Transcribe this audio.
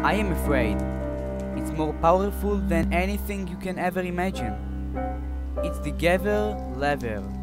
I am afraid. It's more powerful than anything you can ever imagine. It's the Gever lever.